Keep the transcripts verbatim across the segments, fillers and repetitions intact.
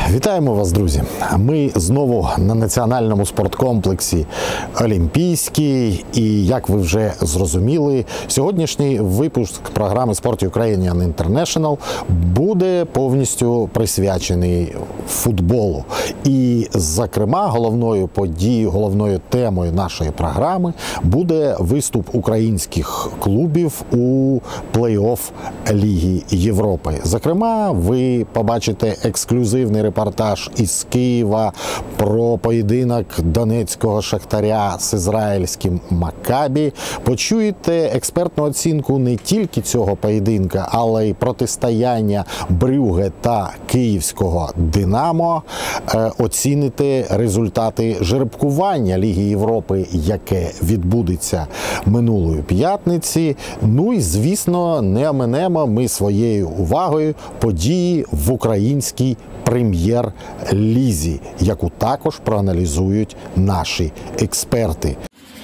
Вітаємо вас, друзі! Ми знову на національному спорткомплексі Олімпійський. І, як ви вже зрозуміли, сьогоднішній випуск програми Sport Ukrainian International буде повністю присвячений футболу. І, зокрема, головною подією, головною темою нашої програми буде виступ українських клубів у плей-офф Ліги Європи. Зокрема, ви побачите ексклюзивний репортаж із Києва про поєдинок донецького Шахтаря з ізраїльським Маккабі. Почуєте експертну оцінку не тільки цього поєдинка, але й протистояння Брюгге та київського Динамо. Оціните результати жеребкування Ліги Європи, яке відбудеться минулої п'ятниці. Ну і, звісно, не оминемо ми своєю увагою події в українській прем'єр-лізі, яку також проаналізують наші експерти.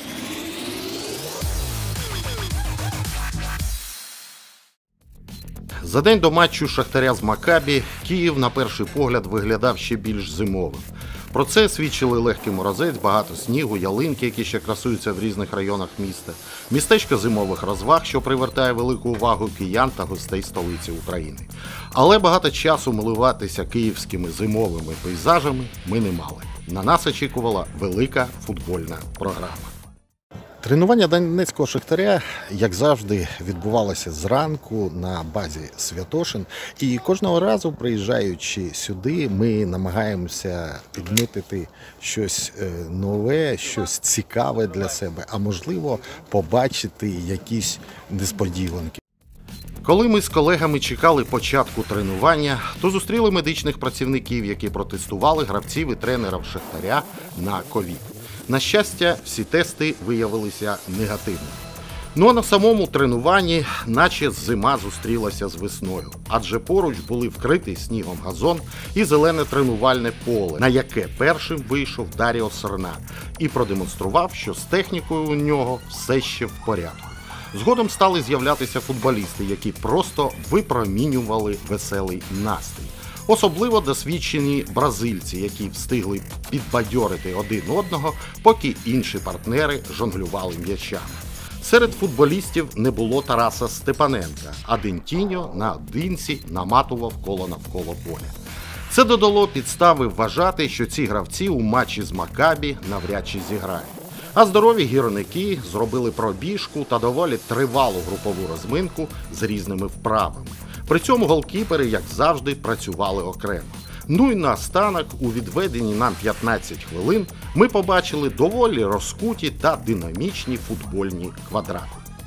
За день до матчу Шахтаря з Маккабі Київ на перший погляд виглядав ще більш зимовим. Про це свідчили легкий морозець, багато снігу, ялинки, які ще красуються в різних районах міста, містечко зимових розваг, що привертає велику увагу киян та гостей столиці України. Але багато часу милуватися київськими зимовими пейзажами ми не мали. На нас очікувала велика футбольна програма. Тренування донецького Шахтаря, як завжди, відбувалося зранку на базі Святошин. І кожного разу, приїжджаючи сюди, ми намагаємося підмітити щось нове, щось цікаве для себе, а можливо побачити якісь несподіванки. Коли ми з колегами чекали початку тренування, то зустріли медичних працівників, які протестували гравців і тренерів Шахтаря на ковід. На щастя, всі тести виявилися негативними. Ну а на самому тренуванні наче зима зустрілася з весною, адже поруч були вкритий снігом газон і зелене тренувальне поле, на яке першим вийшов Даріо Серна і продемонстрував, що з технікою у нього все ще в порядку. Згодом стали з'являтися футболісти, які просто випромінювали веселий настрій. Особливо досвідчені бразильці, які встигли підбадьорити один одного, поки інші партнери жонглювали м'ячами. Серед футболістів не було Тараса Степаненка, а Дентіньо наодинці наматував коло навколо поля. Це додало підстави вважати, що ці гравці у матчі з Маккабі навряд чи зіграють. А здорові гірники зробили пробіжку та доволі тривалу групову розминку з різними вправами. При цьому голкіпери, як завжди, працювали окремо. Ну і наостанок, у відведені нам п'ятнадцять хвилин, ми побачили доволі розкуті та динамічні футбольні квадрати.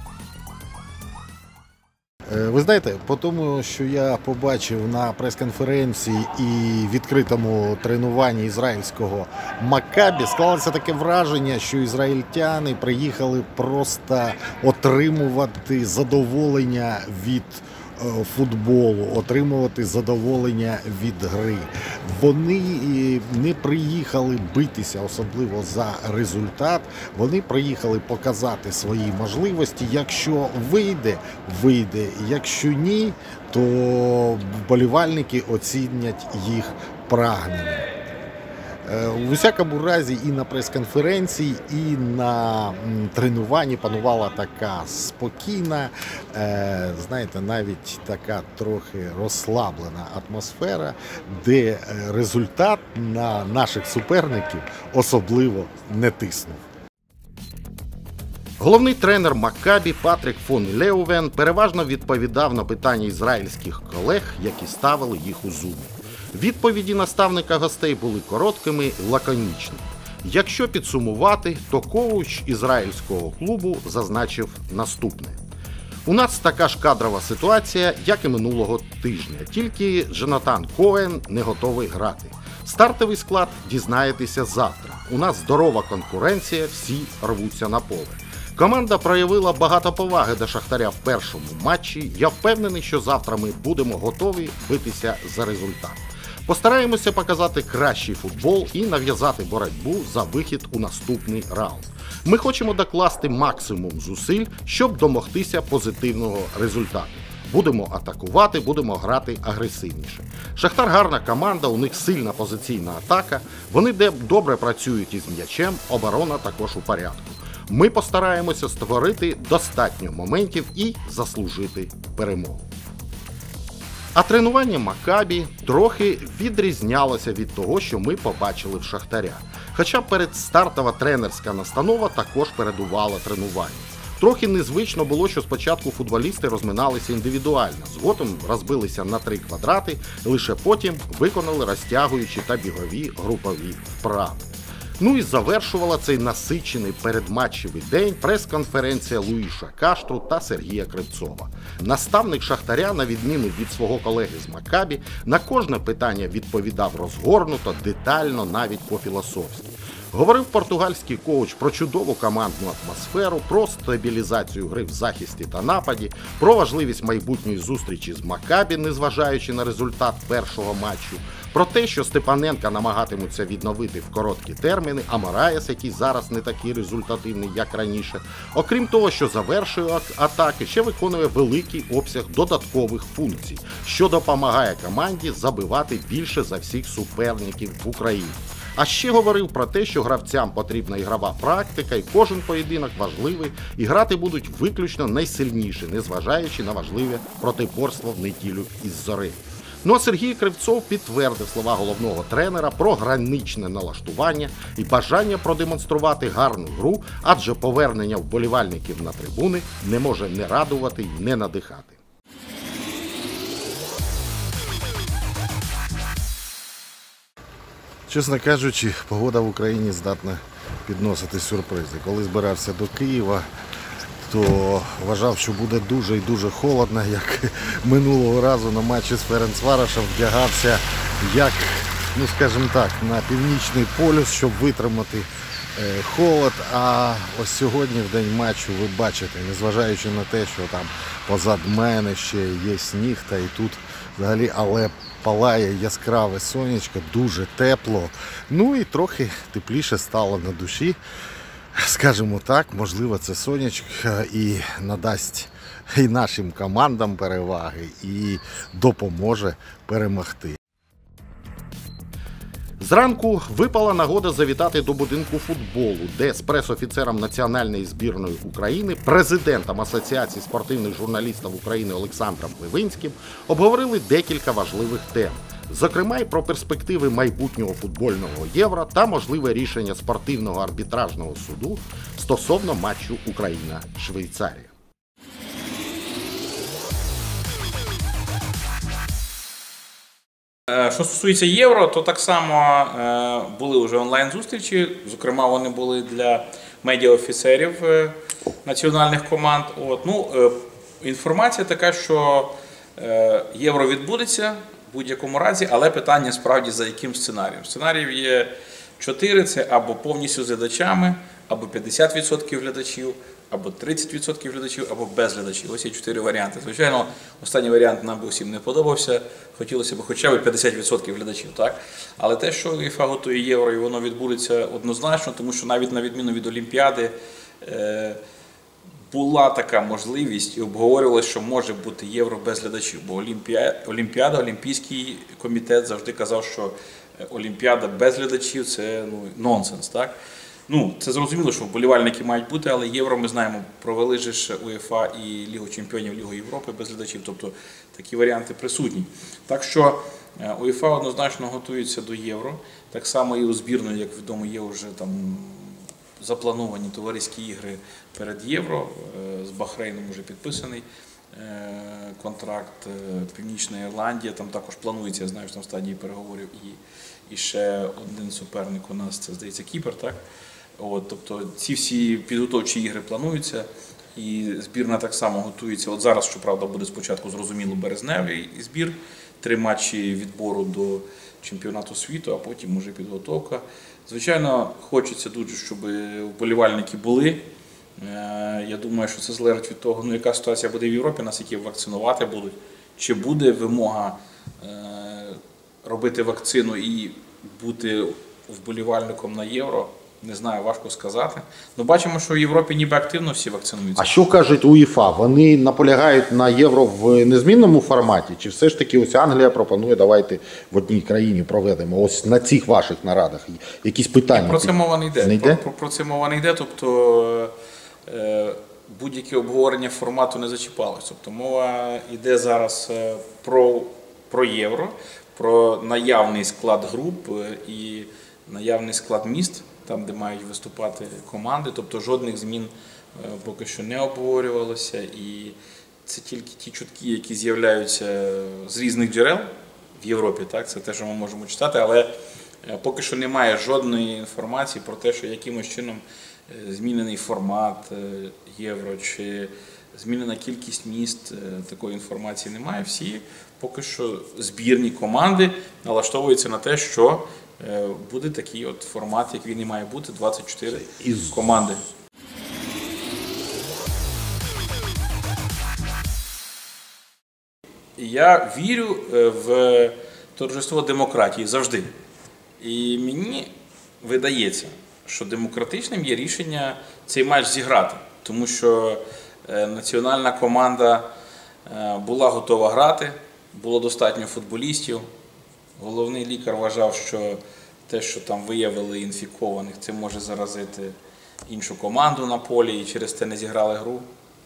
Ви знаєте, по тому, що я побачив на прес-конференції і відкритому тренуванні ізраїльського Маккабі, склалося таке враження, що ізраїльтяни приїхали просто отримувати задоволення від футболу, отримувати задоволення від гри. Вони не приїхали битися, особливо за результат. Вони приїхали показати свої можливості. Якщо вийде, вийде. Якщо ні, то вболівальники оцінять їх прагнення. У всякому разі, і на прес-конференції, і на тренуванні панувала така спокійна, знаєте, навіть така трохи розслаблена атмосфера, де результат на наших суперників особливо не тиснув. Головний тренер Маккабі Патрік фон Леувен переважно відповідав на питання ізраїльських колег, які ставили їх у зумі. Відповіді наставника гостей були короткими і лаконічними. Якщо підсумувати, то коуч ізраїльського клубу зазначив наступне. У нас така ж кадрова ситуація, як і минулого тижня, тільки Джонатан Коен не готовий грати. Стартовий склад дізнаєтеся завтра. У нас здорова конкуренція, всі рвуться на поле. Команда проявила багато поваги до Шахтаря в першому матчі. Я впевнений, що завтра ми будемо готові битися за результат. Постараємося показати кращий футбол і нав'язати боротьбу за вихід у наступний раунд. Ми хочемо докласти максимум зусиль, щоб домогтися позитивного результату. Будемо атакувати, будемо грати агресивніше. Шахтар гарна команда, у них сильна позиційна атака, вони добре працюють із м'ячем, оборона також у порядку. Ми постараємося створити достатньо моментів і заслужити перемогу. А тренування Макабі трохи відрізнялося від того, що ми побачили в Шахтаря. Хоча передстартова тренерська настанова також передувала тренуванню. Трохи незвично було, що спочатку футболісти розминалися індивідуально, згодом розбилися на три квадрати, лише потім виконали розтягуючі та бігові групові вправи. Ну і завершувала цей насичений передматчевий день прес-конференція Луїша Каштру та Сергія Кривцова. Наставник Шахтаря, на відміну від свого колеги з Макабі, на кожне питання відповідав розгорнуто, детально, навіть по-філософськи. Говорив португальський коуч про чудову командну атмосферу, про стабілізацію гри в захисті та нападі, про важливість майбутньої зустрічі з Макабі, незважаючи на результат першого матчу, про те, що Степаненка намагатимуться відновити в короткі терміни, а Мораєс, який зараз не такий результативний, як раніше. Окрім того, що завершує атаки, ще виконує великий обсяг додаткових функцій, що допомагає команді забивати більше за всіх суперників в Україні. А ще говорив про те, що гравцям потрібна ігрова практика і кожен поєдинок важливий, і грати будуть виключно найсильніші, незважаючи на важливе протиборство в неділю із Зорею. Ну а Сергій Кривцов підтвердив слова головного тренера про граничне налаштування і бажання продемонструвати гарну гру, адже повернення вболівальників на трибуни не може не радувати і не надихати. Чесно кажучи, погода в Україні здатна підносити сюрпризи. Коли збирався до Києва, то вважав, що буде дуже і дуже холодно, як минулого разу на матчі з Ференцварашем вдягався як, ну скажімо так, на північний полюс, щоб витримати е, холод. А ось сьогодні, в день матчу, ви бачите, незважаючи на те, що там позад мене ще є сніг, та і тут взагалі, але палає яскраве сонечко, дуже тепло, ну і трохи тепліше стало на душі. Скажімо так, можливо, це сонечко і надасть і нашим командам переваги, і допоможе перемогти. Зранку випала нагода завітати до будинку футболу, де з прес-офіцером Національної збірної України, президентом Асоціації спортивних журналістів України Олександром Левинським обговорили декілька важливих тем. Зокрема, й про перспективи майбутнього футбольного Євро та можливе рішення спортивного арбітражного суду стосовно матчу Україна-Швейцарія. Що стосується Євро, то так само були вже онлайн-зустрічі, зокрема вони були для медіаофіцерів національних команд. От, ну, інформація така, що Євро відбудеться в будь-якому разі, але питання справді за яким сценарієм. Сценаріїв є чотири, це або повністю з глядачами, або п'ятдесят відсотків глядачів, або тридцять відсотків глядачів, або без глядачів. Ось є чотири варіанти. Звичайно, останній варіант нам би всім не подобався. Хотілося б хоча б п'ятдесят відсотків глядачів, так? Але те, що УЄФА готує Євро, і воно відбудеться однозначно, тому що навіть на відміну від Олімпіади е, була така можливість і обговорювалося, що може бути Євро без глядачів. Бо Олімпіада, Олімпіада Олімпійський комітет завжди казав, що Олімпіада без глядачів – це ну, нонсенс, так? Ну, це зрозуміло, що вболівальники мають бути, але Євро, ми знаємо, провели ж УЄФА і Лігу чемпіонів, Лігу Європи без глядачів, тобто такі варіанти присутні. Так що УЄФА однозначно готується до Євро, так само і у збірної, як відомо, є вже там заплановані товариські ігри перед Євро, з Бахрейном вже підписаний контракт, Північна Ірландія, там також планується, я знаю, що там в стадії переговорів, і, і ще один суперник у нас, це, здається, Кіпр, так? От, тобто ці всі підготовчі ігри плануються, і збірна так само готується. От зараз, щоправда, буде спочатку, зрозуміло, березневий збір, три матчі відбору до чемпіонату світу, а потім уже підготовка. Звичайно, хочеться дуже, щоб вболівальники були. Я думаю, що це залежить від того, ну, яка ситуація буде в Європі, нас які вакцинувати будуть, чи буде вимога робити вакцину і бути вболівальником на Євро. Не знаю, важко сказати. Ну, бачимо, що в Європі ніби активно всі вакцинуються. А що кажуть УЄФА? Вони наполягають на євро в незмінному форматі? Чи все ж таки ось Англія пропонує, давайте в одній країні проведемо? Ось на цих ваших нарадах якісь питання? Про це мова не йде. Не йде? Про, про, про це мова не йде, тобто е, будь-яке обговорення формату не зачіпалось. Тобто мова йде зараз е, про, про євро, про наявний склад груп е, і наявний склад міст, там, де мають виступати команди, тобто жодних змін е, поки що не обговорювалося. І це тільки ті чутки, які з'являються з різних джерел в Європі, так, це те, що ми можемо читати, але е, поки що немає жодної інформації про те, що якимось чином е, змінений формат е, євро чи змінена кількість міст, е, такої інформації немає. Всі поки що збірні команди налаштовуються на те, що е, буде такий от формат, як він і має бути, двадцять чотири Із- команди. Я вірю е, в торжество демократії завжди. І мені видається, що демократичним є рішення цей матч зіграти. Тому що е, національна команда е, була готова грати, було достатньо футболістів. Головний лікар вважав, що те, що там виявили інфікованих, це може заразити іншу команду на полі і через те не зіграли гру.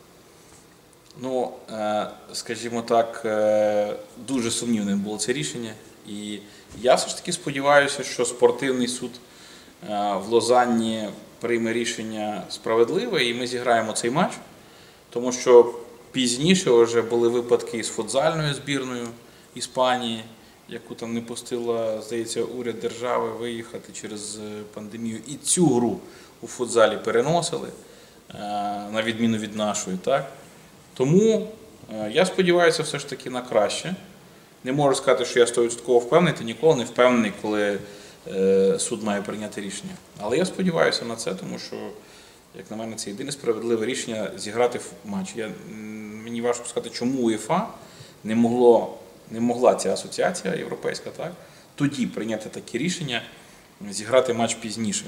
Ну, е, скажімо так, е, дуже сумнівним було це рішення. І я все ж таки сподіваюся, що спортивний суд е, в Лозанні прийме рішення справедливе і ми зіграємо цей матч. Тому що пізніше вже були випадки з футзальною збірною Іспанії, яку там не пустила, здається, уряд держави виїхати через пандемію. І цю гру у футзалі переносили, е, на відміну від нашої, так? Тому е, я сподіваюся все ж таки на краще. Не можу сказати, що я сто відсотків впевнений, ти ніколи не впевнений, коли е, суд має прийняти рішення. Але я сподіваюся на це, тому що, як на мене, це єдине справедливе рішення зіграти в матч. Я, м, мені важко сказати, чому УЄФА не, могло, не могла ця асоціація європейська, так, тоді прийняти таке рішення, зіграти матч пізніше.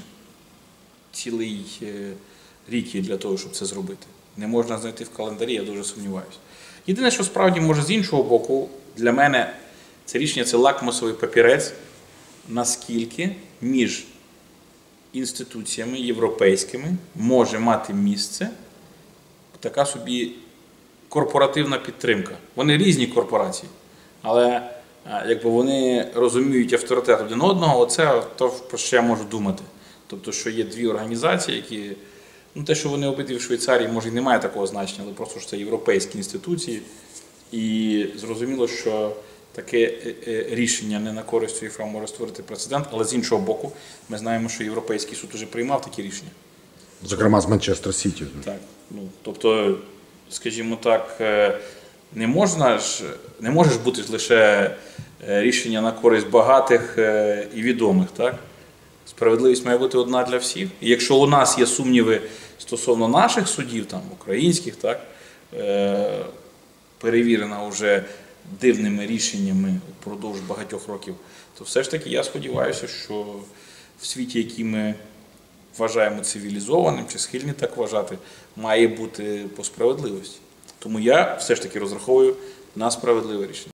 Цілий е, рік є для того, щоб це зробити. Не можна знайти в календарі, я дуже сумніваюся. Єдине, що справді може з іншого боку, для мене це рішення – це лакмусовий папірець, наскільки між інституціями європейськими може мати місце така собі корпоративна підтримка. Вони різні корпорації, але якби вони розуміють авторитет один одного, оце то, про що я можу думати. Тобто, що є дві організації, які... Ну, те, що вони обидві в Швейцарії, може і не має такого значення, але просто що це європейські інституції. І зрозуміло, що таке рішення не на користь УЄФА може створити прецедент, але з іншого боку, ми знаємо, що Європейський суд вже приймав такі рішення. Зокрема, з Манчестер Сіті. Так. Ну, тобто, скажімо так, не можна ж, не може ж бути лише рішення на користь багатих і відомих, так? Справедливість має бути одна для всіх. І якщо у нас є сумніви стосовно наших судів, там, українських, так, е- перевірена вже дивними рішеннями впродовж багатьох років, то все ж таки я сподіваюся, що в світі, який ми вважаємо цивілізованим, чи схильні так вважати, має бути по справедливості. Тому я все ж таки розраховую на справедливе рішення.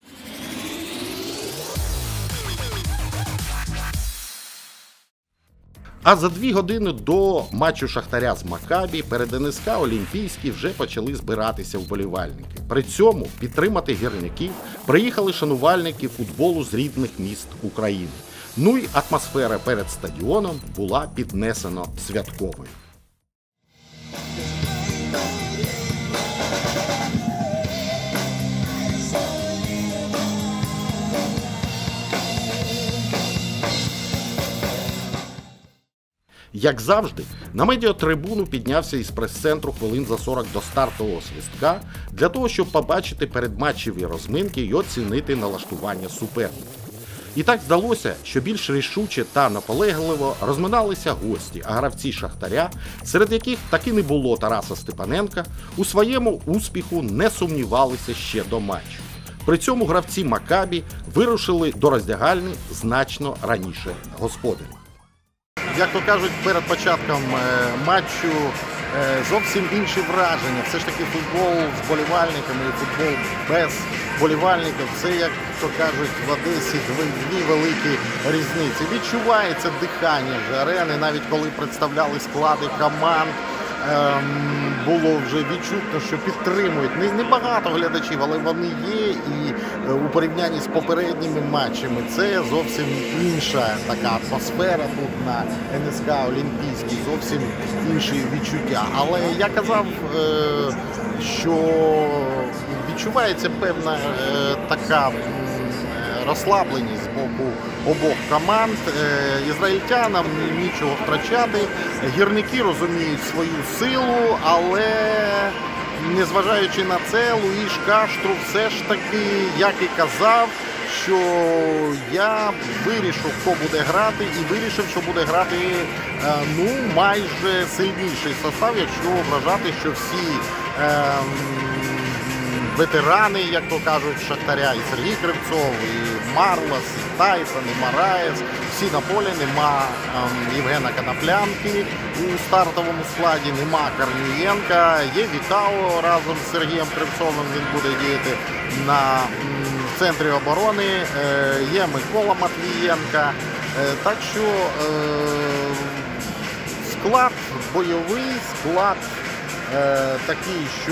А за дві години до матчу Шахтаря з Макабі перед ен ес ка Олімпійський вже почали збиратися вболівальники. При цьому підтримати гірників приїхали шанувальники футболу з рідних міст України. Ну й атмосфера перед стадіоном була піднесено святковою. Як завжди, на медіатрибуну піднявся із прес-центру хвилин за сорок до стартового свистка для того, щоб побачити передматчеві розминки і оцінити налаштування суперників. І так здалося, що більш рішуче та наполегливо розминалися гості, а гравці Шахтаря, серед яких таки не було Тараса Степаненка, у своєму успіху не сумнівалися ще до матчу. При цьому гравці Макабі вирушили до роздягальні значно раніше господарів. як то кажуть, перед початком матчу зовсім інші враження. Все ж таки футбол з вболівальниками і футбол без вболівальників. Це, як то кажуть, в Одесі дві великі різниці. Відчувається дихання вже арени, навіть коли представляли склади команд. Ем, було вже відчутно, що підтримують. Не, не багато глядачів, але вони є, і е, у порівнянні з попередніми матчами це зовсім інша така атмосфера тут на ен ес ка Олімпійській, зовсім інші відчуття. Але я казав, е, що відчувається певна е, така розслабленість з боку обох команд. Ізраїльтянам нічого втрачати. Гірники розуміють свою силу, але незважаючи на це, Луїш Каштру все ж таки, як і казав, що я вирішив, хто буде грати, і вирішив, що буде грати ну, майже сильніший состав, якщо вважати, що всі е, ветерани, як то кажуть, Шахтаря, і Сергій Кривцов, і Марлос, і Тайсон, і Мараєс, всі на полі, нема ем, Євгена Коноплянки у стартовому складі, нема Корнієнка, є Вітао разом з Сергієм Кривцовим, він буде діяти на м, центрі оборони, е, є Микола Матвієнка, е, так що е, склад бойовий, склад е, такий, що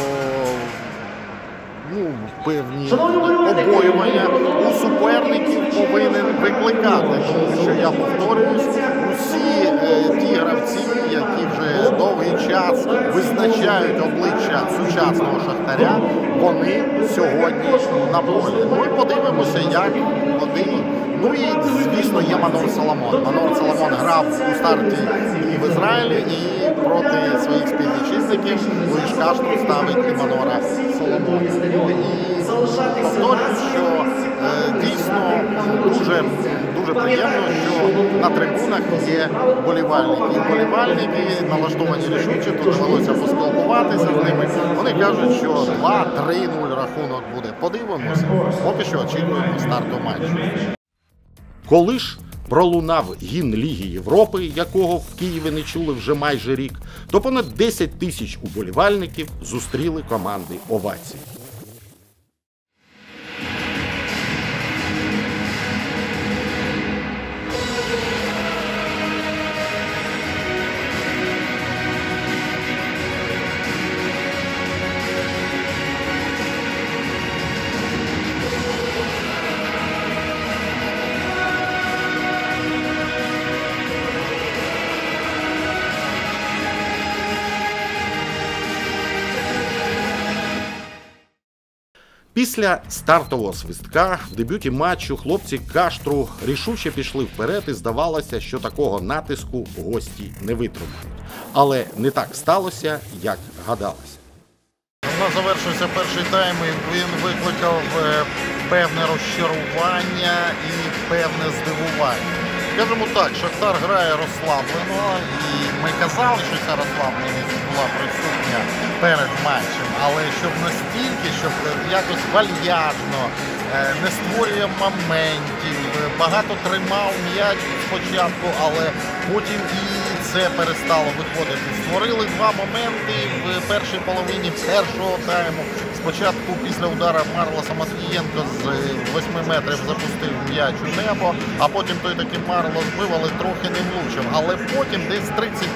ну, певні побоювання у суперників повинен викликати, тому що, я повторююсь, усі е, ті гравці, які вже довгий час визначають обличчя сучасного Шахтаря, вони сьогодні на полі. Ну і подивимося, як вони. Ну і, звісно, є Манор Соломон. Манор Соломон грав у старті і в Ізраїлі, і проти своїх співвітчизників Луїш Каштру ставить і Манора Соломона. І повторюю, що е, дійсно дуже, дуже приємно, що на трибунах є вболівальники. І вболівальники налаштовані рішуче, тут довелося поспілкуватися з ними. Вони кажуть, що два-три нуль рахунок буде. Подивимося, поки що очікуємо старту матчу. Коли ж пролунав гімн Ліги Європи, якого в Києві не чули вже майже рік, то понад десять тисяч уболівальників зустріли команди овації. Після стартового свистка в дебюті матчу хлопці Каштру рішуче пішли вперед і здавалося, що такого натиску гості не витримають. Але не так сталося, як гадалося. У нас завершився перший тайм, і він викликав певне розчарування і певне здивування. Скажімо так, Шахтар грає розслаблено, і ми казали, що ця розслабленість була присутня перед матчем, але щоб настільки, щоб якось вальяжно, не створює моментів, багато тримав м'яч спочатку, але потім і це перестало виходити. Створили два моменти в першій половині першого тайму. Спочатку після удара Марлоса Матвієнко з восьми метрів запустив м'яч у небо, а потім той таки Марлос збив, але трохи не влучив. Але потім десь тридцять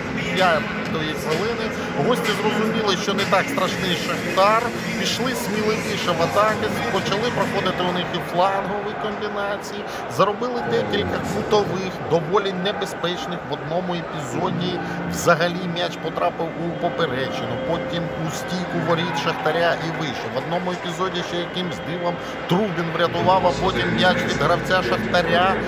п'ятої хвилини гості зрозуміли, що не так страшний Шахтар, пішли сміливіше в атаки, почали проходити у них і флангові комбінації, заробили декілька кутових, доволі небезпечних. В одному епізоді взагалі м'яч потрапив у поперечину, потім у стійку воріт Шахтаря і вийшов. В одному епізоді ще якимсь дивом Трубін врятував, а потім м'яч від гравця Шахтаря е,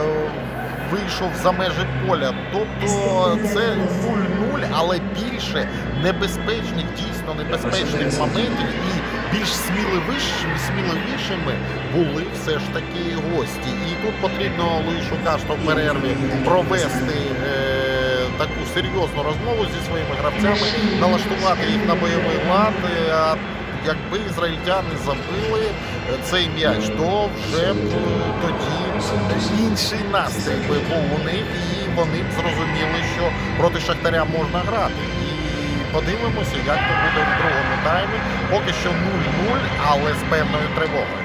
вийшов за межі поля. Тобто це нуль-нуль, але більше небезпечних, дійсно небезпечних моментів і більш сміливішими, сміливішими були все ж таки гості. І тут потрібно Луїшу Каштру в перерві провести е, таку серйозну розмову зі своїми гравцями, налаштувати їх на бойовий лад. А якби ізраїльтяни забили цей м'яч, то вже б тоді інший настрій би був у них, і вони б зрозуміли, що проти Шахтаря можна грати. І подивимося, як то буде в другому таймі. Поки що нуль-нуль, але з певною тривогою.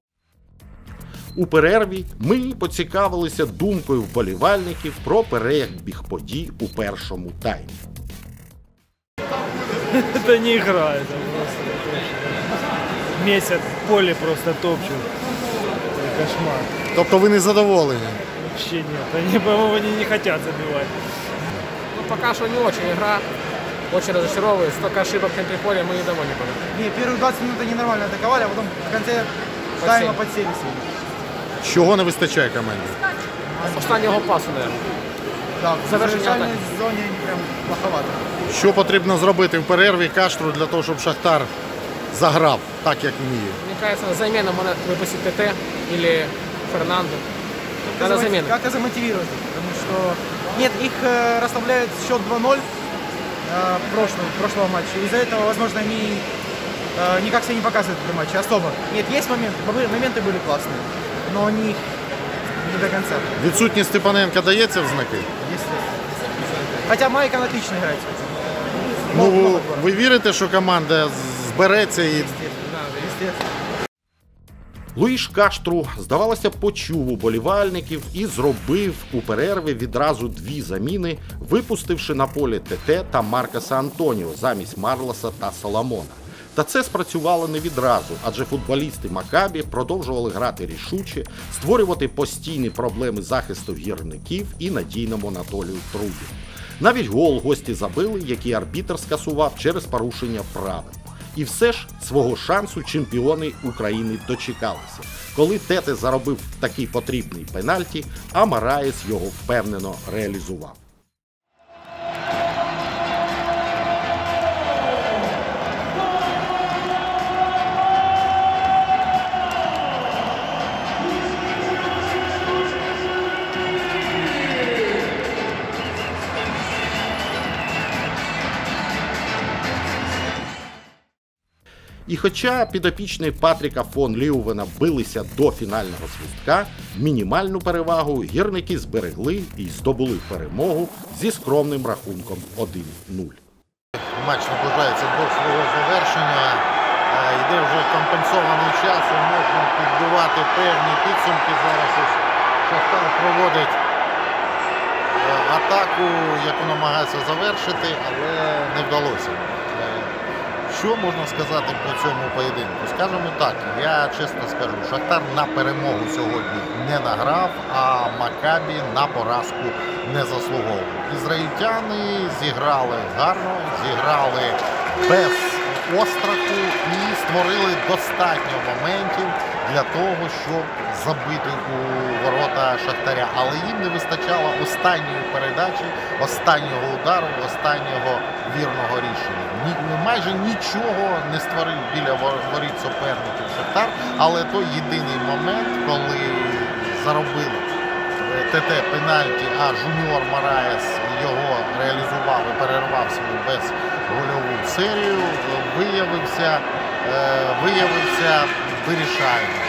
У перерві ми поцікавилися думкою вболівальників про перебіг подій у першому таймі. Это не игра, это просто месяц в поле просто топчут. Это кошмар. Тобто ви не задоволені? Вообще нет. Они, по-моему, они не хотят забивать. Ну, пока что не очень игра. Очень разочаровывает. Столько ошибок на поле, мы недовольны были. Не, первые двадцать минут они нормально атаковали, а потом в конце тайма подсели сильно. Чого не вистачає команді? Останнього пасу, наверное. Да, в Завершение завершальной атаки. зоне они прям плоховато. Що потрібно зробити в перерві Каштру для того, щоб Шахтар заграв так, як вміє? Мне кажется, на замену можно выпустить ТТ или Фернандо. Как-то Надо замо- замену. Как-то замотивировать, потому что... Нет, их э, расслабляет счет два-ноль э, прошлого, прошлого матча. Из-за этого, возможно, они э, никак себя не показывают в этом матче особо. Нет, есть моменты, были- моменты были классные, но они не до конца. Відсутність Степаненка дається в знаки? Если... Хотя Майкон отлично играет. Ну, Много- много ви, было. ви вірите, що команда збереться і Да, естественно. Луїш Каштру, здавалося, почув уболівальників і зробив у перерві відразу дві заміни, випустивши на полі ТТ та Маркоса Антоніо замість Марлоса та Соломона. Та це спрацювало не відразу, адже футболісти Макабі продовжували грати рішуче, створювати постійні проблеми захисту гірників і надійному Анатолію Трубі. Навіть гол гості забили, який арбітр скасував через порушення правил. І все ж свого шансу чемпіони України дочекалися, коли Тете заробив такий потрібний пенальті, а Мараєс його впевнено реалізував. І хоча підопічні Патріка фон Ліувена билися до фінального свистка, мінімальну перевагу гірники зберегли і здобули перемогу зі скромним рахунком один-нуль. матч наближається до свого завершення. Е, Йде вже компенсований час, і можна підбивати певні підсумки. Зараз ось Шахтар проводить е, атаку, яку намагається завершити, але не вдалося. Е, Що можна сказати по цьому поєдинку? Скажемо так, я чесно скажу, Шахтар на перемогу сьогодні не награв, а Макабі на поразку не заслуговував. Ізраїльтяни зіграли гарно, зіграли без остраху і створили достатньо моментів для того, щоб забити у ворота Шахтаря. Але їм не вистачало останньої передачі, останнього удару, останнього вірного рішення. Ні, майже нічого не створив біля воріт суперників Шахтар, але той єдиний момент, коли заробили ТТ пенальті, а Жуніор Мараєс його реалізував і перервав свою безгольову серію, виявився, виявився вирішальним.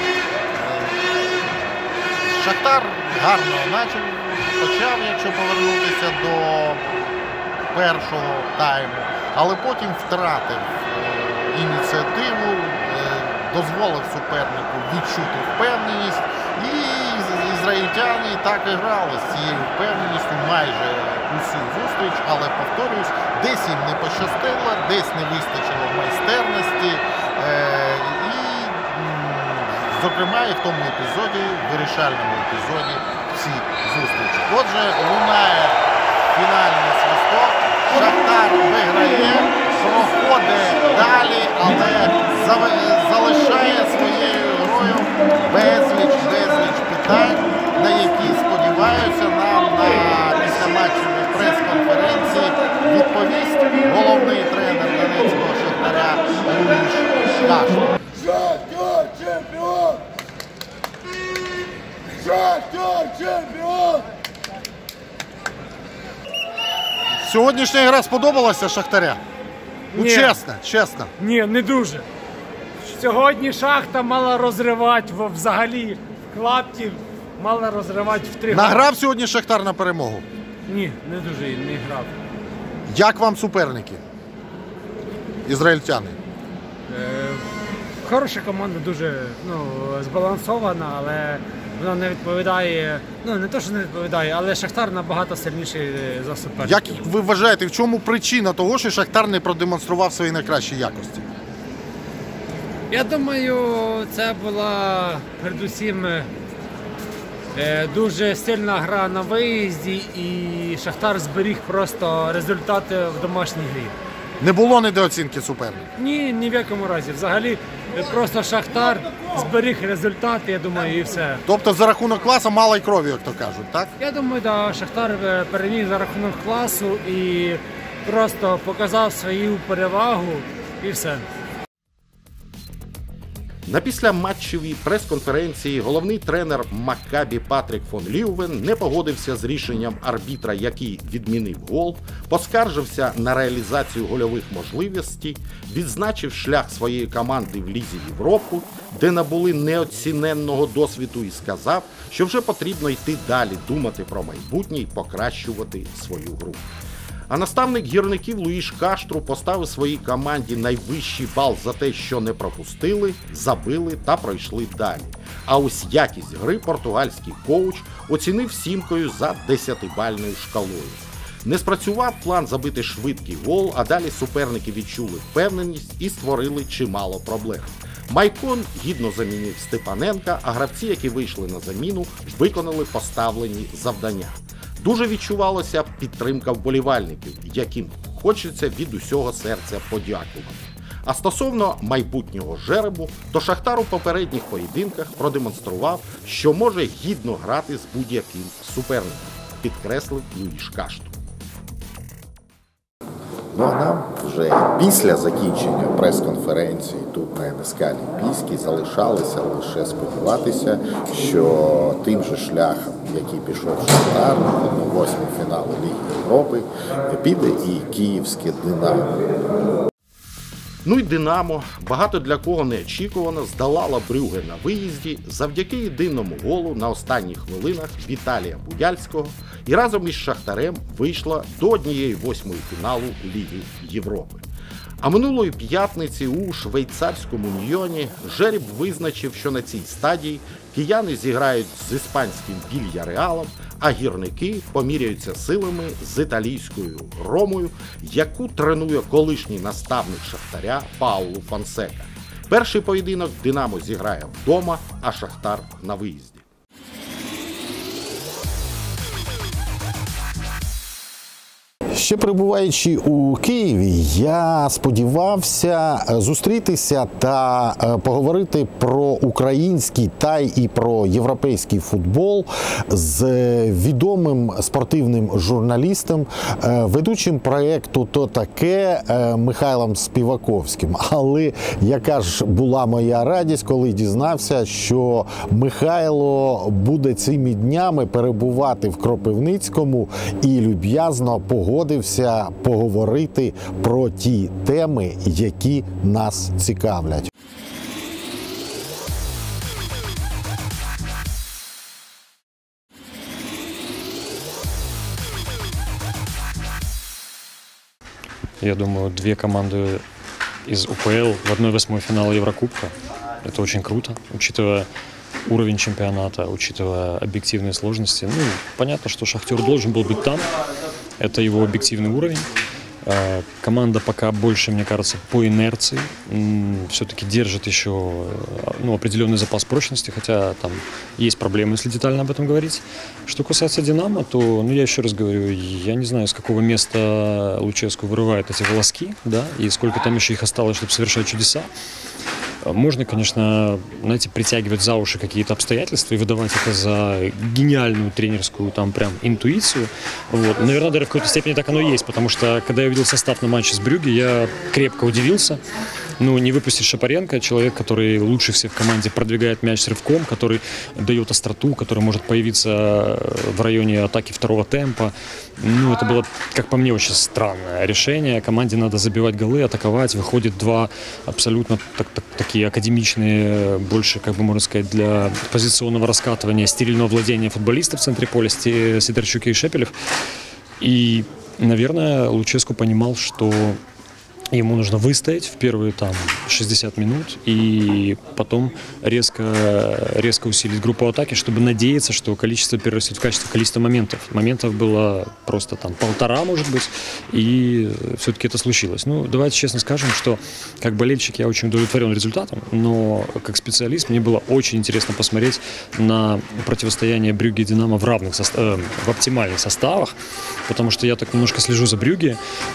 Шахтар гарно начав, почав, якщо повернутися до першого тайму, але потім втратив ініціативу, дозволив супернику відчути впевненість, і ізраїльтяни так і грали з цією впевненістю майже усю зустріч, але, повторюсь, десь їм не пощастило, десь не вистачило майстерності, і, зокрема, і в тому епізоді, вирішальному епізоді цій зустрічі. Отже, лунає фінальний свисток, Шахтар виграє, проходить далі, але залишає своєю грою безліч, безліч питань, на які, сподіваюся, нам на післяматчевій прес-конференції відповість головний тренер Донецького Шахтаря Луїш Каштру. Шахтар чемпіон! Шахтар чемпіон! Сьогоднішня гра сподобалася Шахтаря? Ну, Ні. чесно, чесно. Ні, не дуже. Сьогодні Шахта мала розривати в- взагалі в клапті, мала розривати в три. Награв сьогодні Шахтар на перемогу? Ні, не дуже не грав. Як вам суперники? Ізраїльтяни? Е, хороша команда, дуже ну, збалансована, але вона не відповідає, ну не те, що не відповідає, але Шахтар набагато сильніший за суперників. Як ви вважаєте, в чому причина того, що Шахтар не продемонстрував свої найкращі якості? Я думаю, це була передусім е, дуже сильна гра на виїзді і Шахтар зберіг просто результати в домашній грі. Не було недооцінки суперника? Ні, ні в якому разі. Взагалі просто Шахтар зберіг результати, я думаю, і все. Тобто за рахунок класу мало й крові, як то кажуть, так? Я думаю, да, Шахтар переміг за рахунок класу і просто показав свою перевагу і все. На післяматчевій прес-конференції головний тренер Маккабі Патрік фон Ліувен не погодився з рішенням арбітра, який відмінив гол, поскаржився на реалізацію гольових можливостей, відзначив шлях своєї команди в Лізі Європи, де набули неоціненного досвіду, і сказав, що вже потрібно йти далі, думати про майбутнє і покращувати свою гру. А наставник гірників Луїш Каштру поставив своїй команді найвищий бал за те, що не пропустили, забили та пройшли далі. А ось якість гри португальський коуч оцінив сімкою за десятибальною шкалою. Не спрацював план забити швидкий гол, а далі суперники відчули впевненість і створили чимало проблем. Майкон гідно замінив Степаненка, а гравці, які вийшли на заміну, виконали поставлені завдання. Дуже відчувалася підтримка вболівальників, яким хочеться від усього серця подякувати. А стосовно майбутнього жеребу, то Шахтар у попередніх поєдинках продемонстрував, що може гідно грати з будь-яким суперником, підкреслив Луїш Кашту. Ну а нам вже після закінчення прес-конференції тут на ен ес ка Олімпійській залишалося лише сподіватися, що тим же шляхом, який пішов Шахтар на восьмому фіналу Ліги Європи, піде і київське «Динамо». Ну й «Динамо» багато для кого неочікувано здолала Брюгге на виїзді завдяки єдиному голу на останніх хвилинах Віталія Буяльського і разом із Шахтарем вийшла до однієї восьмої фіналу Ліги Європи. А минулої п'ятниці у швейцарському Ньйоні жереб визначив, що на цій стадії кияни зіграють з іспанським Вільяреалом, а гірники поміряються силами з італійською Ромою, яку тренує колишній наставник Шахтаря Пауло Фонсека. Перший поєдинок «Динамо» зіграє вдома, а Шахтар на виїзді. Ще перебуваючи у Києві, я сподівався зустрітися та поговорити про український та й і про європейський футбол з відомим спортивним журналістом, ведучим проєкту «То таке» Михайлом Співаковським. Але яка ж була моя радість, коли дізнався, що Михайло буде цими днями перебувати в Кропивницькому і люб'язно погодився поговорити про ті теми, які нас цікавлять. Я думаю, две команды из у пэ эл в одной восьмой финала Еврокубка. Это очень круто, учитывая уровень чемпионата, учитывая объективные сложности. Ну, понятно, что Шахтер должен был быть там. Это его объективный уровень. Команда пока больше, мне кажется, по инерции. Все-таки держит еще ну, определенный запас прочности, хотя там есть проблемы, если детально об этом говорить. Что касается «Динамо», то, ну, я еще раз говорю, я не знаю, с какого места Луческу вырывает эти волоски, да, и сколько там еще их осталось, чтобы совершать чудеса. Можно, конечно, знаете, притягивать за уши какие-то обстоятельства и выдавать это за гениальную тренерскую там прям интуицию. Вот. Наверное, даже в какой-то степени так оно и есть, потому что, когда я увидел состав на матче с Брюгге, я крепко удивился. Ну, не выпустить Шапаренко, человек, который лучше всех в команде продвигает мяч с рывком, который дает остроту, который может появиться в районе атаки второго темпа. Ну, это было, как по мне, очень странное решение. Команде надо забивать голы, атаковать. Выходит два абсолютно так, так, такие академичные, больше, как бы можно сказать, для позиционного раскатывания, стерильного владения футболистов в центре поля, Сидорчук и Шепелев. И, наверное, Луческу понимал, что ему нужно выстоять в первые там шестьдесят минут и потом резко, резко усилить группу атаки, чтобы надеяться, что количество перерастет в качество, количество моментов. Моментов было просто там полтора, может быть, и все-таки это случилось. Ну, давайте честно скажем, что как болельщик я очень удовлетворен результатом, но как специалист мне было очень интересно посмотреть на противостояние Брюгге и Динамо в равных состав... в оптимальных составах, потому что я так немножко слежу за Брюгге,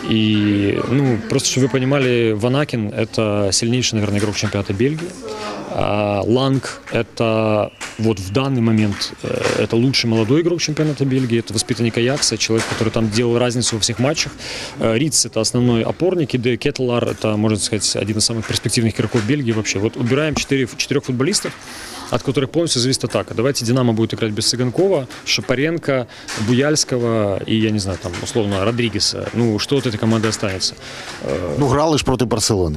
и, ну, просто чтобы вы понимали, Ван Акен – это сильнейший, наверное, игрок чемпионата Бельгии. А Ланг – это вот в данный момент это лучший молодой игрок чемпионата Бельгии, это воспитанник Аякса, человек, который там делал разницу во всех матчах. Риц – это основной опорник, и Де Кетелар – это, можно сказать, один из самых перспективных игроков Бельгии вообще. Вот убираем четыре, четырех футболистов, от которых полностью зависит атака. Давайте Динамо будет играть без Цыганкова, Шапаренко, Буяльского и, я не знаю, там, условно, Родригеса. Ну, что от этой команды останется? Ну, грали ж проти Барселоны.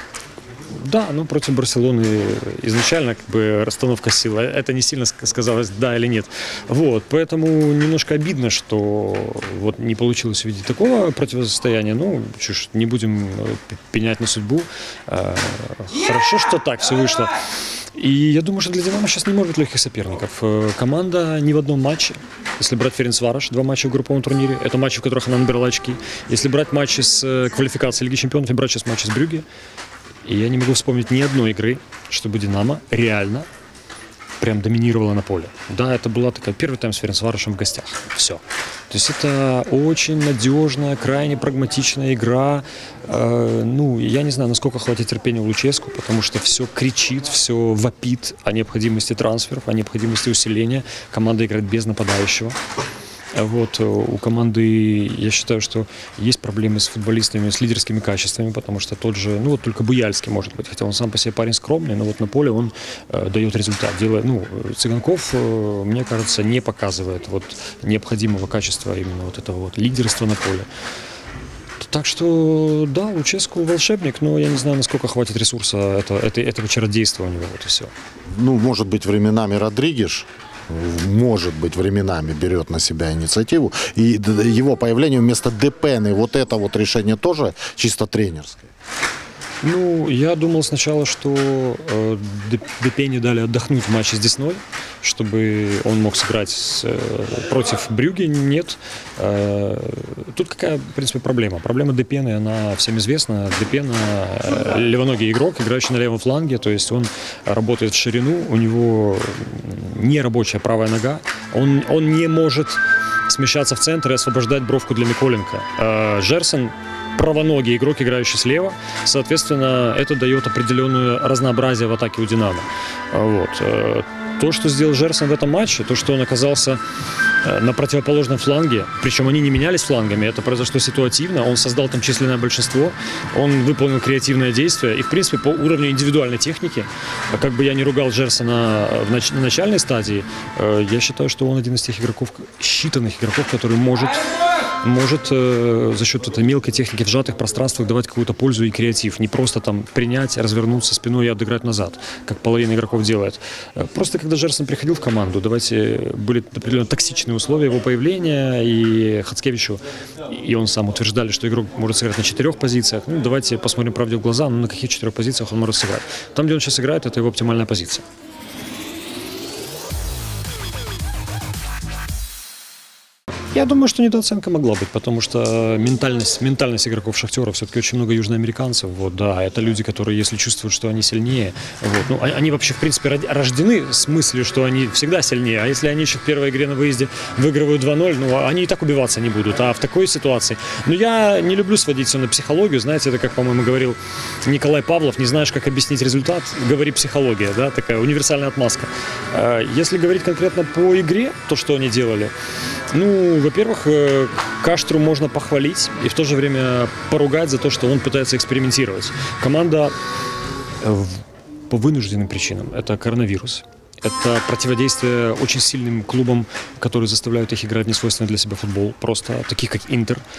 Да, ну против Барселоны изначально как бы расстановка сил, это не сильно сказалось, да или нет. Вот, поэтому немножко обидно, что вот не получилось увидеть такого противостояния. Ну, чушь, не будем пенять на судьбу. Хорошо, что так все вышло. И я думаю, что для «Динамо» сейчас не может быть легких соперников. Команда ни в одном матче. Если брать Ференцварош, два матча в групповом турнире, это матчи, в которых она набирала очки. Если брать матчи с квалификацией Лиги Чемпионов и брать сейчас матчи с Брюгге, и я не могу вспомнить ни одной игры, чтобы «Динамо» реально прям доминировала на поле. Да, это была такая первый тайм с Ференцварошем в гостях. Все. То есть это очень надежная, крайне прагматичная игра. Э, ну, я не знаю, насколько хватит терпения у Луческу, потому что все кричит, все вопит о необходимости трансферов, о необходимости усиления. Команда играет без нападающего. Вот, у команды, я считаю, что есть проблемы с футболистами, с лидерскими качествами, потому что тот же, ну вот только Буяльский, может быть, хотя он сам по себе парень скромный, но вот на поле он э, дает результат. Делает, ну, Цыганков, э, мне кажется, не показывает вот необходимого качества именно вот этого вот лидерства на поле. Так что, да, Луческу волшебник, но я не знаю, насколько хватит ресурса этого, этого, этого чародейства у него, вот и все. Ну, может быть, временами Родригеш, может быть, временами берет на себя инициативу. И его появление вместо Депены, вот это вот решение тоже чисто тренерское. Ну, я думал сначала, что э, Депене дали отдохнуть в матче с Десной, чтобы он мог сыграть с, э, против Брюгге. Нет. Э, тут какая, в принципе, проблема? Проблема Депены, она всем известна. Депена э, левоногий игрок, играющий на левом фланге, то есть он работает в ширину, у него не рабочая правая нога, он, он не может смещаться в центр и освобождать бровку для Миколенко. Э, Жерсон правоногий игрок, играющий слева. Соответственно, это дает определенное разнообразие в атаке у «Динамо». Вот. То, что сделал Жерсон в этом матче, то, что он оказался на противоположном фланге, причем они не менялись флангами, это произошло ситуативно, он создал там численное большинство, он выполнил креативное действие, и, в принципе, по уровню индивидуальной техники, как бы я не ругал Жерсона в нач- на начальной стадии, я считаю, что он один из тех игроков, считанных игроков, который может... может э, за счет этой мелкой техники в сжатых пространствах давать какую-то пользу и креатив. Не просто там принять, развернуться спиной и отыграть назад, как половина игроков делает. Просто когда Жерсон приходил в команду, давайте были определенно токсичные условия его появления, и Хацкевичу, и он сам утверждали, что игрок может сыграть на четырех позициях. Ну, давайте посмотрим правде в глаза, ну, на каких четырех позициях он может сыграть. Там, где он сейчас играет, это его оптимальная позиция. Я думаю, что недооценка могла быть, потому что ментальность, ментальность игроков «Шахтера» все-таки очень много южноамериканцев. Вот, да, это люди, которые, если чувствуют, что они сильнее, вот, ну, они вообще, в принципе, рождены с мыслью, что они всегда сильнее. А если они еще в первой игре на выезде выигрывают два ноль, ну, они и так убиваться не будут. А в такой ситуации... Ну, я не люблю сводить все на психологию. Знаете, это, как, по-моему, говорил Николай Павлов, не знаешь, как объяснить результат, говори психология, да, такая универсальная отмазка. Если говорить конкретно по игре, то, что они делали, ну, во-первых, Каштру можно похвалить и в то же время поругать за то, что он пытается экспериментировать. Команда по вынужденным причинам. Это коронавирус. Это противодействие очень сильным клубам, которые заставляют их играть несвойственный для себя футбол. Просто таких, как Интер.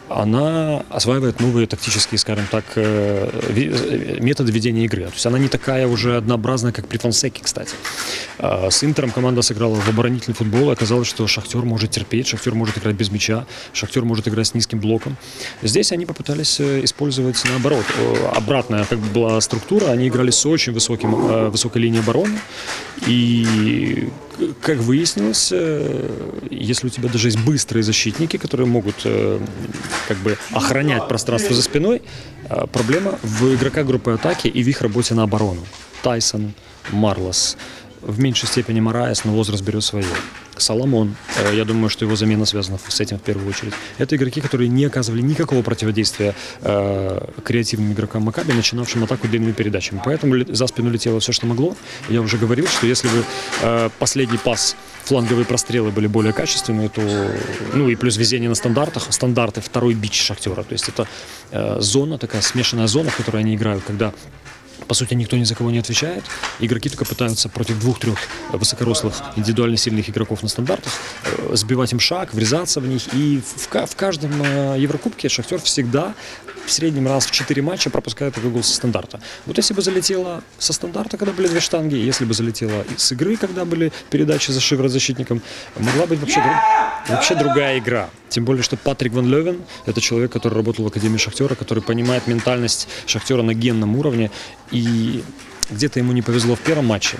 она осваивает новые тактические, скажем так, методы ведения игры. То есть она не такая уже однообразная, как при Фонсеке, кстати. С Интером команда сыграла в оборонительный футбол, и оказалось, что Шахтер может терпеть, Шахтер может играть без мяча, Шахтер может играть с низким блоком. Здесь они попытались использовать наоборот. Обратная как бы была структура, они играли с очень высоким, высокой линией обороны, и как выяснилось, если у тебя даже есть быстрые защитники, которые могут как бы охранять пространство за спиной, проблема в игроках группы атаки и в их работе на оборону. Тайсон, Марлос, в меньшей степени Мораес, но возраст берет свое. Соломон, я думаю, что его замена связана с этим в первую очередь. Это игроки, которые не оказывали никакого противодействия э, креативным игрокам Макаби, начинавшим атаку длинными передачами. Поэтому за спину летело все, что могло. Я уже говорил, что если бы э, последний пас, фланговые прострелы были более качественные, то, ну и плюс везение на стандартах, стандарты второй бич Шахтера. То есть это э, зона, такая смешанная зона, в которой они играют, когда по сути, никто ни за кого не отвечает. Игроки только пытаются против двух-трех высокорослых, индивидуально сильных игроков на стандартах сбивать им шаг, врезаться в них. И в, в каждом Еврокубке Шахтер всегда в среднем раз в четыре матча пропускает такой гол со стандарта. Вот если бы залетело со стандарта, когда были две штанги, если бы залетело с игры, когда были передачи за шиворот защитником, могла быть вообще, вообще другая игра. Тем более, что Патрик Ван Левен – это человек, который работал в Академии Шахтера, который понимает ментальность Шахтера на генном уровне. И где-то ему не повезло в первом матче.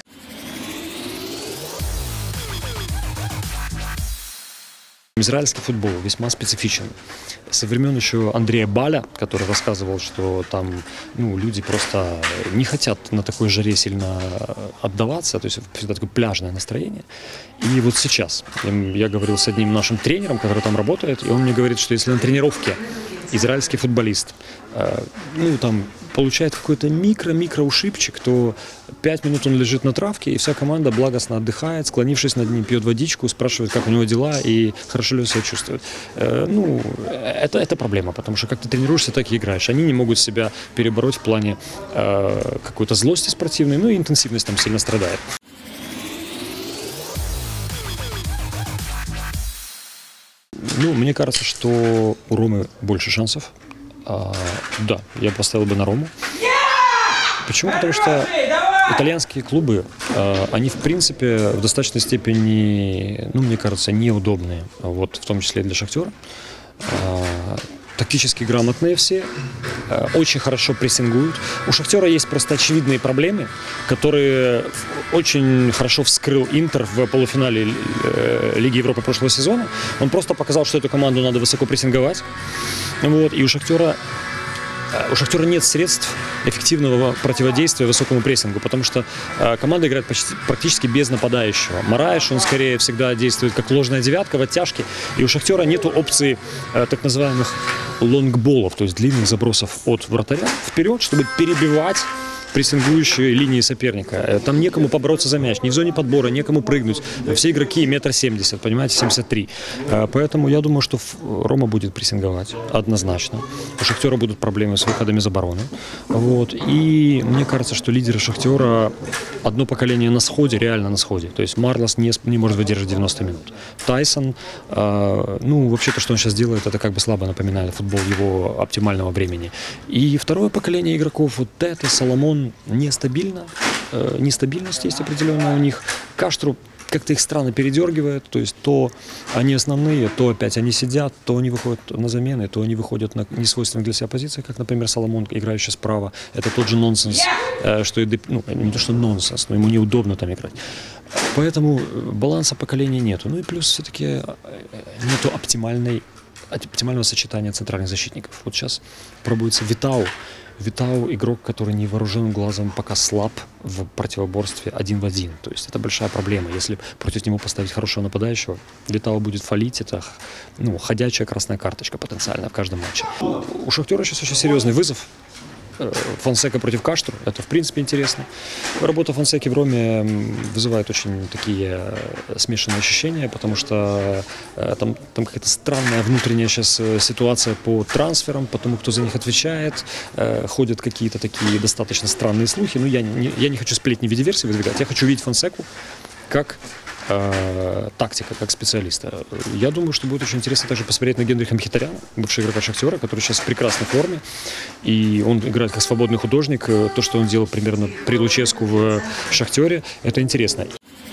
Израильский футбол весьма специфичен. Со времен еще Андрея Баля, который рассказывал, что там ну, люди просто не хотят на такой жаре сильно отдаваться, то есть всегда такое пляжное настроение. И вот сейчас я говорил с одним нашим тренером, который там работает, и он мне говорит, что если на тренировке израильский футболист ну, там, получает какой-то микро-микро ушибчик, то пять минут он лежит на травке, и вся команда благостно отдыхает, склонившись над ним, пьет водичку, спрашивает, как у него дела и хорошо ли он себя чувствует. Э, ну, это, это проблема, потому что как ты тренируешься, так и играешь. Они не могут себя перебороть в плане э, какой-то злости спортивной, ну и интенсивность там сильно страдает. Ну, мне кажется, что у Ромы больше шансов. А, да, я поставил бы на Рому. Почему? Потому что итальянские клубы, а, они в принципе в достаточной степени, ну, мне кажется, неудобные. Вот, в том числе и для Шахтера. А, тактически грамотные все, очень хорошо прессингуют. У Шахтера есть просто очевидные проблемы, которые очень хорошо вскрыл Интер в полуфинале Лиги Европы прошлого сезона. Он просто показал, что эту команду надо высоко прессинговать. Вот. И у Шахтера У Шахтера нет средств эффективного противодействия высокому прессингу, потому что э, команда играет почти, практически без нападающего. Мораеш, он скорее всегда действует как ложная девятка в оттяжке, и у Шахтера нет опции э, так называемых лонгболов, то есть длинных забросов от вратаря вперед, чтобы перебивать прессингующие линии соперника. Там некому побороться за мяч, ни в зоне подбора, некому прыгнуть. Все игроки метр семьдесят, понимаете, семьдесят три. Поэтому я думаю, что Рома будет прессинговать однозначно. У Шахтера будут проблемы с выходами из обороны. Вот. И мне кажется, что лидеры Шахтера одно поколение на сходе, реально на сходе. То есть Марлос не, не может выдержать девяносто минут. Тайсон, э, ну, вообще то, что он сейчас делает, это как бы слабо напоминает футбол его оптимального времени. И второе поколение игроков, вот это, Соломон, нестабильно, э, нестабильность есть определенная у них. Каштру как-то их странно передергивает, то есть то они основные, то опять они сидят, то они выходят на замены, то они выходят на несвойственные для себя позиции, как, например, Соломон, играющий справа. Это тот же нонсенс, э, что и, ну, не то что нонсенс, но ему неудобно там играть. Поэтому баланса поколения нету. Ну и плюс все-таки нету оптимальной, оптимального сочетания центральных защитников. Вот сейчас пробуется Витау. Витау игрок, который невооруженным глазом пока слаб в противоборстве один в один. То есть это большая проблема. Если против него поставить хорошего нападающего, Витау будет фалить. Это ну, ходячая красная карточка потенциально в каждом матче. У Шахтера сейчас очень серьезный вызов. Фонсека против Каштру. Это, в принципе, интересно. Работа Фонсеки в Роме вызывает очень такие смешанные ощущения, потому что там, там какая-то странная внутренняя сейчас ситуация по трансферам, по тому, кто за них отвечает. Ходят какие-то такие достаточно странные слухи. Ну, я не, я не хочу сплетни в виде версии выдвигать. Я хочу видеть Фонсеку как э, тактика как специалиста. Я думаю, что будет очень интересно также посмотреть на Генриха Мхитаряна, бывшего игрока «Шахтера», который сейчас в прекрасной форме. И он играет как свободный художник. То, что он делал примерно при Луческу в «Шахтере», это интересно.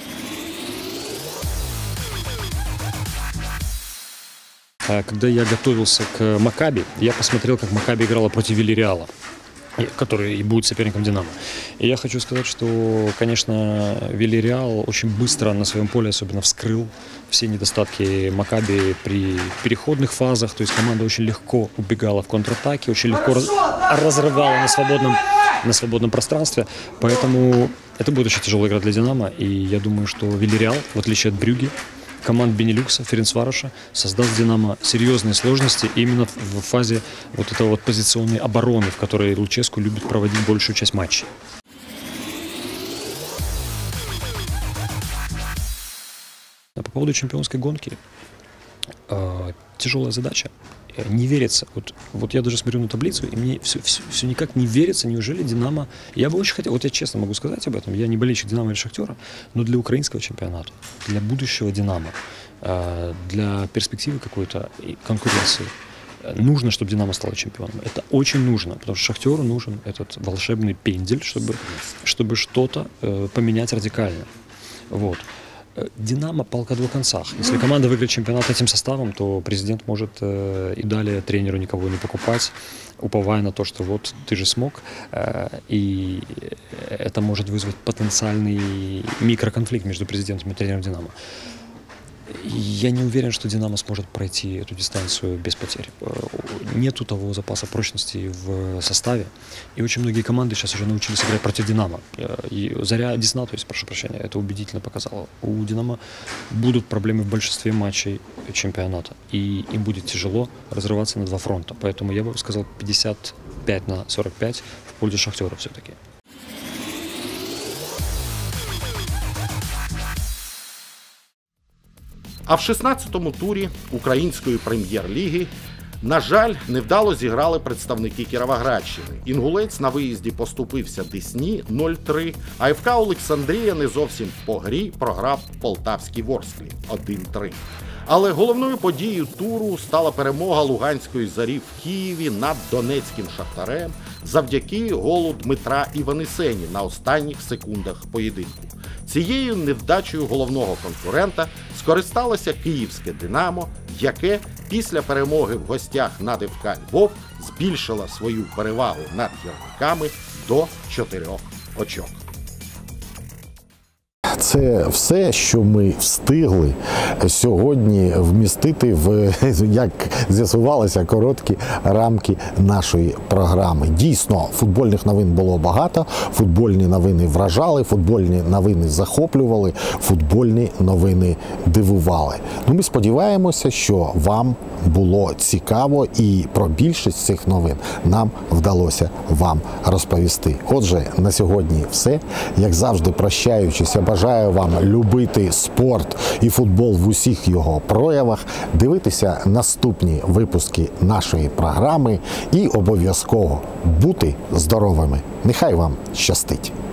Когда я готовился к Макаби, я посмотрел, как Макаби играла против Вильяреала, который и будет соперником «Динамо». И я хочу сказать, что, конечно, Вильяреал очень быстро на своем поле особенно вскрыл все недостатки Макаби при переходных фазах. То есть команда очень легко убегала в контратаке, очень легко раз... разрывала на свободном, на свободном пространстве. Поэтому это будет очень тяжелая игра для «Динамо». И я думаю, что Вильяреал, в отличие от Брюгге, команд Бенилюкса, Ференцвароша, создаст «Динамо» серьезные сложности именно в фазе вот этого вот позиционной обороны, в которой Луческу любит проводить большую часть матчей. А по поводу чемпионской гонки, э, тяжелая задача. Не верится. Вот, вот я даже смотрю на таблицу, и мне все, все, все никак не верится, неужели «Динамо». Я бы очень хотел, вот я честно могу сказать об этом, я не болельщик «Динамо» или «Шахтера», но для украинского чемпионата, для будущего «Динамо», для перспективы какой-то конкуренции нужно, чтобы «Динамо» стало чемпионом. Это очень нужно, потому что «Шахтеру» нужен этот волшебный пендель, чтобы, чтобы что-то поменять радикально. Вот. «Динамо» палка о двух концах. Если команда выиграет чемпионат этим составом, то президент может э, и далее тренеру никого не покупать, уповая на то, что вот ты же смог, э, и это может вызвать потенциальный микроконфликт между президентом и тренером «Динамо». Я не уверен, что «Динамо» сможет пройти эту дистанцию без потерь. Нету того запаса прочности в составе. И очень многие команды сейчас уже научились играть против «Динамо». И Заря Десна, то есть, прошу прощения, это убедительно показало. У «Динамо» будут проблемы в большинстве матчей чемпионата. И им будет тяжело разрываться на два фронта. Поэтому я бы сказал пятьдесят пять на сорок пять в пользу «Шахтера» все-таки. А в шістнадцятому турі української прем'єр-ліги, на жаль, невдало зіграли представники Кіровоградщини. Інгулець на виїзді поступився Десні нуль три, а еф ка Олександрія не зовсім по грі програв Полтавській Ворсклі один три. Але головною подією туру стала перемога Луганської Зорі в Києві над Донецьким Шахтарем завдяки голу Дмитра Іванісені на останніх секундах поєдинку. Цією невдачею головного конкурента скористалося київське «Динамо», яке після перемоги в гостях над еф ка Львов збільшило свою перевагу над гірниками до чотирьох очок. Це все, що ми встигли сьогодні вмістити в, як з'ясувалося, короткі рамки нашої програми. Дійсно, футбольних новин було багато, футбольні новини вражали, футбольні новини захоплювали, футбольні новини дивували. Ну, ми сподіваємося, що вам було цікаво і про більшість цих новин нам вдалося вам розповісти. Отже, на сьогодні все. Як завжди, прощаючись, я бажаю вам любити спорт і футбол в усіх його проявах, дивитися наступні випуски нашої програми і обов'язково бути здоровими. Нехай вам щастить!